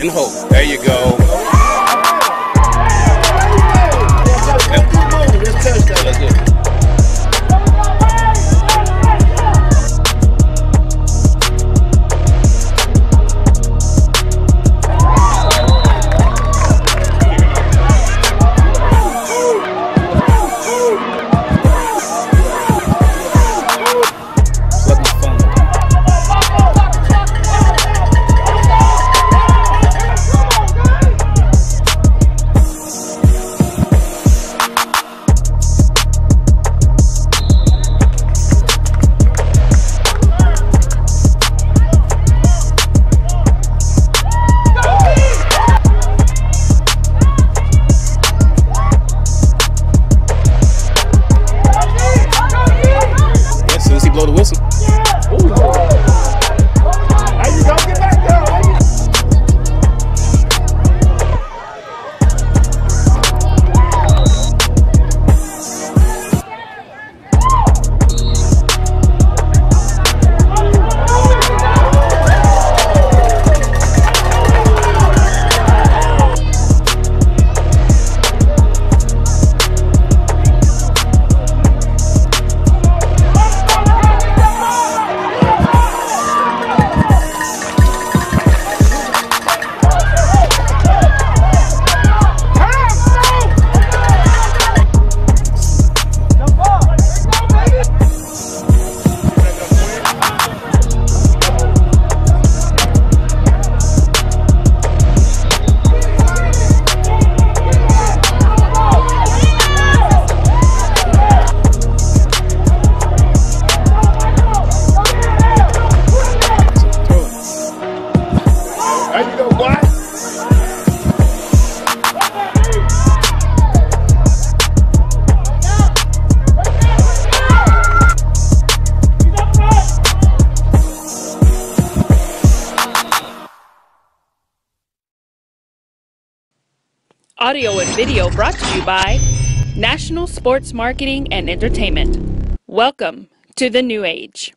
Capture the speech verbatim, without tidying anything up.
and hope. There you go. That's it. Blow the whistle. Ooh. There you go, get back there. There you go, boy. Audio and video brought to you by National Sports Marketing and Entertainment. Welcome to the new age.